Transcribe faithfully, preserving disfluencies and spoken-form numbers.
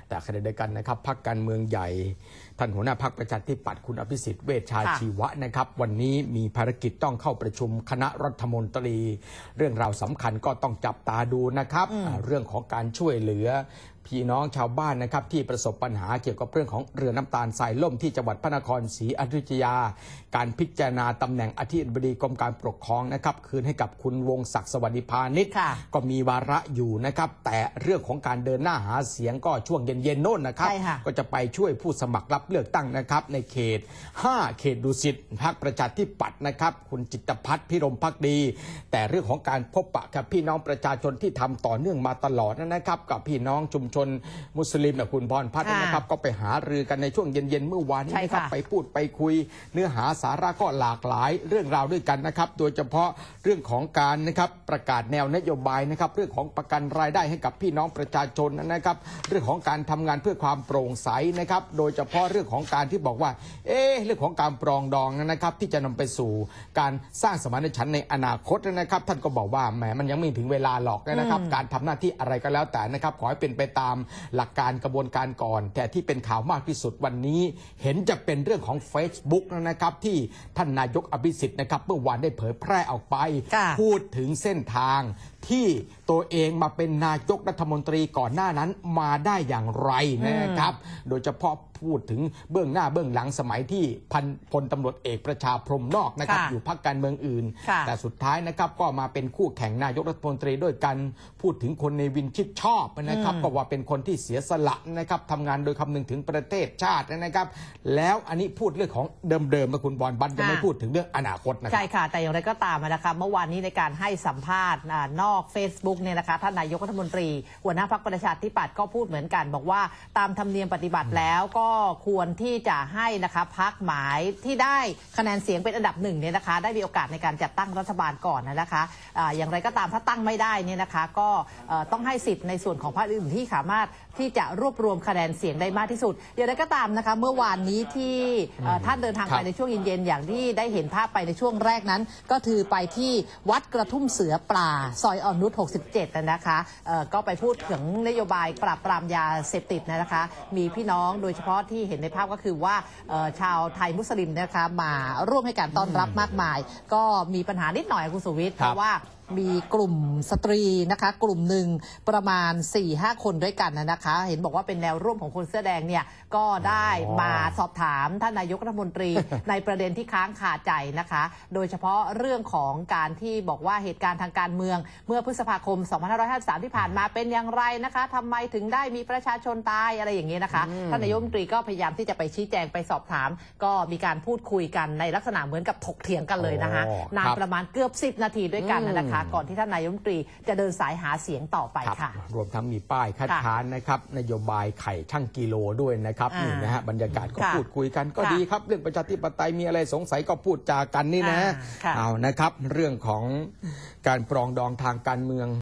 แต่ขณะเดียวกันนะครับพรรคการเมืองใหญ่ท่านหัวหน้าพรรคประชาธิปัตย์คุณอภิสิทธิ์เวชชาชีวะนะครับวันนี้มีภารกิจต้องเข้าประชุมคณะรัฐมนตรีเรื่องราวสำคัญก็ต้องจับตาดูนะครับเรื่องของการช่วยเหลือพี่น้องชาวบ้านนะครับที่ประสบปัญหาเกี่ยวกับเรื่องของเรือน้ำตาลทรายล่มที่จังหวัดพระนครศรีอยุธยาการพิจารณาตำแหน่งอธิบดีกรมการปกครองนะครับคืนให้กับคุณวงศักดิ์สวัสดิพานิชก็มีวาระอยู่นะครับแต่เรื่องของการเดินหน้าหาเสียงก็ช่วงเย็นๆโน่นนะครับก็จะไปช่วยผู้สมัครรับเลือกตั้งนะครับในเขตห้าเขตดุสิตพรรคประชาธิปัตย์นะครับคุณจิตรพัฒน์พิรมภักดีแต่เรื่องของการพบปะกับพี่น้องประชาชนที่ทำต่อเนื่องมาตลอดนะครับกับพี่น้องชุมชนมุสลิมนะคุณพรพัฒน์นะครับก็ไปหารือกันในช่วงเย็นๆเมื่อวานนี้นะครับไปพูดไปคุยเนื้อหาสาระก็หลากหลายเรื่องราวด้วยกันนะครับโดยเฉพาะเรื่องของการนะครับประกาศแนวนโยบายนะครับเรื่องของประกันรายได้ให้กับพี่น้องประชาชนนะครับเรื่องของการทำงานเพื่อความโปร่งใสนะครับโดยเฉพาะเรื่องของการที่บอกว่าเอ๊ะเรื่องของการปรองดองนะครับที่จะนำไปสู่การสร้างสมานฉันท์ในอนาคตนะครับท่านก็บอกว่าแหมมันยังไม่ถึงเวลาหรอกนะครับการทำหน้าที่อะไรก็แล้วแต่นะครับขอให้เป็นไปตามหลักการกระบวนการก่อนแต่ที่เป็นข่าวมากที่สุดวันนี้เห็นจะเป็นเรื่องของ Facebook นะครับที่ท่านนายกอภิสิทธิ์นะครับเมื่อวานได้เผยแพร่ออกไปพูดถึงเส้นทางที่ตัวเองมาเป็นนายกรัฐมนตรีก่อนหน้านั้นมาได้อย่างไรนะครับโดยเฉพาะพูดถึงเบื้องหน้าเบื้องหลังสมัยที่พันพลตำรวจเอกประชาพรหมนอกนะครับอยู่พรรคการเมืองอื่นแต่สุดท้ายนะครับก็มาเป็นคู่แข่งนายกรัฐมนตรีด้วยกันพูดถึงคนในวินชิดชอบนะครับก็ว่าเป็นคนที่เสียสละนะครับทำงานโดยคำนึงถึงประเทศชาตินะครับแล้วอันนี้พูดเรื่องของเดิมๆนะคุณบอลบันจะไม่พูดถึงเรื่องอนาคตนะครับใช่ค่ะแต่อย่างไรก็ตามนะครับเมื่อวานนี้ในการให้สัมภาษณ์นอก Facebook เนี่ยนะคะท่านนายกรัฐมนตรีหัวหน้าพรรคประชาธิปัตย์ก็พูดเหมือนกันบอกว่าตามธรรมเนียมปฏิบัติแล้วก็ควรที่จะให้นะคะพรรคหมายที่ได้คะแนนเสียงเป็นอันดับหนึ่งเนี่ยนะคะได้มีโอกาสในการจัดตั้งรัฐบาลก่อนนะคะอย่างไรก็ตามถ้าตั้งไม่ได้เนี่ยนะคะก็ต้องให้สิทธิ์ในส่วนของพรรคอื่นที่สามารถที่จะรวบรวมคะแนนเสียงได้มากที่สุดอย่างไรก็ตามนะคะเมื่อวานนี้ที่ท่านเดินทางไปในช่วงเย็นๆอย่างที่ได้เห็นภาพไปในช่วงแรกนั้นก็คือไปที่วัดกระทุ่มเสือปลาซอยอ่อนนุชหกสิบเจ็ดนะคะก็ไปพูดถึงนโยบายปราบปรามยาเสพติดนะคะมีพี่น้องโดยเฉพาะที่เห็นในภาพก็คือว่าชาวไทยมุสลิมนะคะมาร่วมให้การต้อนรับมากมายก็มีปัญหานิดหน่อยคุณสุวิทย์เพราะว่ามีกลุ่มสตรีนะคะกลุ่มหนึ่งประมาณ สี่ห้า คนด้วยกันนะคะเห็นบอกว่าเป็นแนวร่วมของคนเสื้อแดงเนี่ยก็ได้มาสอบถามท่านนายกรัฐมนตรี ในประเด็นที่ค้างคาใจนะคะโดยเฉพาะเรื่องของการที่บอกว่าเหตุการณ์ทางการเมืองเมื่อพฤษภาคมสองพันห้าร้อยห้าสิบสามที่ผ่านมาเป็นอย่างไรนะคะทำไมถึงได้มีประชาชนตายอะไรอย่างนี้นะคะท่านนายกรัฐมนตรีก็พยายามที่จะไปชี้แจงไปสอบถามก็มีการพูดคุยกันในลักษณะเหมือนกับถกเถียงกันเลยนะคะนานประมาณเกือบสิบนาทีด้วยกันนะคะก่อนที่ท่านนายกรัฐมนตรีจะเดินสายหาเสียงต่อไปค่ะรวมทั้งมีป้ายคัดค้านนะครับนโยบายไข่ช่างกิโลด้วยนะครับนี่นะฮะบรรยากาศก็พูดคุยกันก็ดีครับเรื่องประชาธิปไตยมีอะไรสงสัยก็พูดจากันนี่นะเอานะครับเรื่องของการปรองดองทางการเมือง